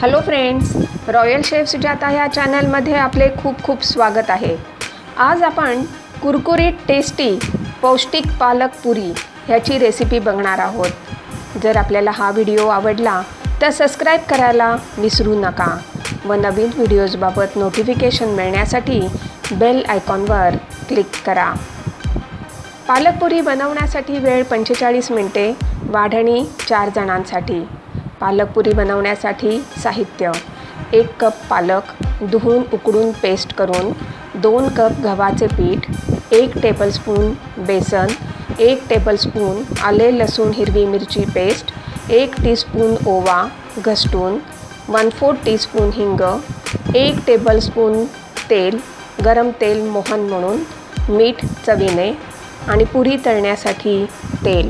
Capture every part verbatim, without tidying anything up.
Hello friends, royal chef Sujata ह्या चॅनलमध्ये आपले खूप खूप स्वागत आहे। आज आपण कुरकुरीत टेस्टी पौष्टिक पालक पुरी ह्याची रेसिपी बघणार आहोत। जर आपल्याला हा व्हिडिओ आवडला तर सबस्क्राइब करायला विसरू नका व नवीन व्हिडिओजबाबत नोटिफिकेशन मिळण्यासाठी बेल आयकॉनवर क्लिक करा। पालक पुरी बनवण्यासाठी वेळ पंचेचाळीस मिनिटे, वाढणी चार जणांसाठी। पालक पुरी बनवण्यासाठी साहित्य: एक कप पालक धुवून उकडून पेस्ट करून, दोन कप गव्हाचे पीठ, एक टेबलस्पून बेसन, एक टेबलस्पून आले लसूण हिरवी मिरची पेस्ट, एक टीस्पून ओवा घसटून, वन फोर्थ टीस्पून हिंग, एक टेबलस्पून तेल, गरम तेल मोहन म्हणून, मीठ चवीने आणि पुरी तळण्यासाठी तेल।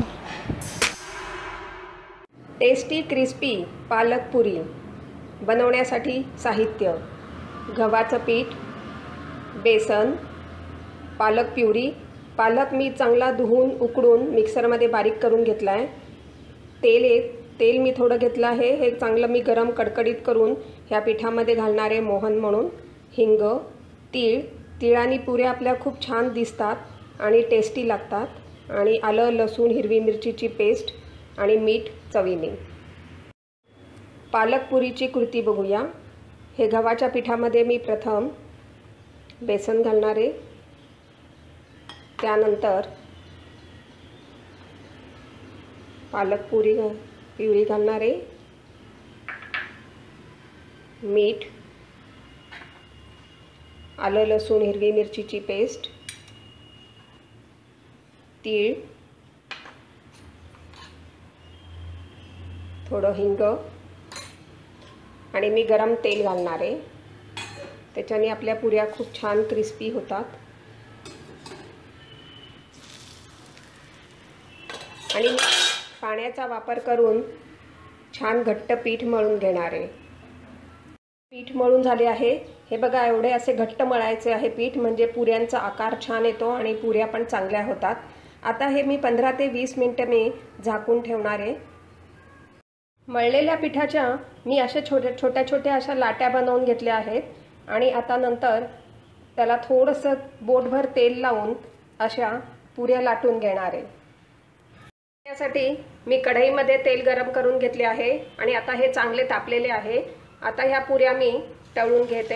टेस्टी क्रिस्पी पालक पुरी बनवण्यासाठी साहित्य: गव्हाचं पीठ, बेसन, पालक प्युरी, पालक मी चांगला धुवून उकडून मिक्सरमध्ये बारीक करून घेतला आहे, तेल एक तेल मी थोडं घेतलं आहे, हे चांगलं मी गरम कडकडीत करून ह्या पिठामध्ये घालणारे मोहन म्हणून, हिंग, तीळ, तिळानी पुऱ्या आपल्या खूप छान दिसतात आणि टेस्टी लागतात, आणि आलं लसूण हिरवी मिरचीची पेस्ट आणि मीठ चवीने। पालक पुरीची कृती बघूया। हे गव्हाच्या पिठामध्ये मी प्रथम बेसन घालणारे, त्यानंतर पालक पुरी पिवळी घालणारे, मीठ, आलं लसूण हिरवी मिरचीची पेस्ट, तीळ, थोडं हिंग आणि मी गरम तेल घालणारे। त्याच्याने आपल्या पुऱ्या खूप छान क्रिस्पी होतात। आणि पाण्याचा वापर करून छान घट्ट पीठ मळून घेणारे। पीठ मळून झाले आहे, हे बघा, एवढे असे घट्ट मळायचे आहे पीठ, म्हणजे पुऱ्यांचा आकार छान येतो आणि पुऱ्या पण चांगल्या होतात। आता हे मी पंधरा ते वीस मिनिटं मी झाकून ठेवणारे। मळलेल्या पिठाच्या मी अशा छोट्या छोट्या छोट्या अशा लाट्या बनवून घेतल्या आहेत आणि आता नंतर त्याला थोडंसं बोटभर तेल लावून अशा पुऱ्या लाटून घेणार आहे। यासाठी मी कढईमध्ये तेल गरम करून घेतले आहे आणि आता हे चांगले तापलेले आहे। आता ह्या पुऱ्या मी तळून घेते।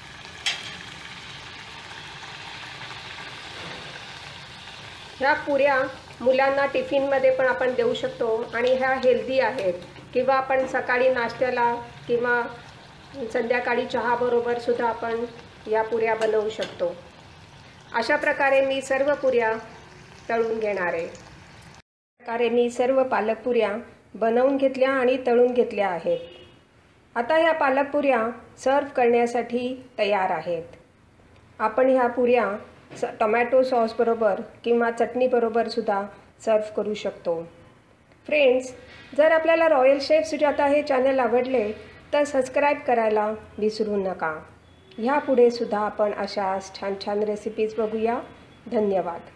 ह्या पुऱ्या मुलांना टिफिनमध्ये पण आपण देऊ शकतो आणि ह्या हेल्दी आहेत, किंवा आपण सकाळी नाश्त्याला किंवा संध्याकाळी चहाबरोबर सुद्धा आपण या पुऱ्या बनवू शकतो। अशा प्रकारे मी सर्व पुऱ्या तळून घेणार आहे। प्रकारे मी सर्व पालक पुऱ्या बनवून घेतल्या आणि तळून घेतल्या आहेत। आता ह्या पालक पुऱ्या सर्व करण्यासाठी तयार आहेत। आपण ह्या पुऱ्या टोमॅटो सॉस बरोबर किंवा चटणी बरोबर सुद्धा सर्व करू शकतो। फ्रेंड्स, जर आपल्याला रॉयल शेफ सुजाता हे चॅनल आवडले तर सबस्क्राइब करायला विसरू नका। ह्यापुढे सुद्धा आपण अशा छान छान रेसिपीज बघूया। धन्यवाद।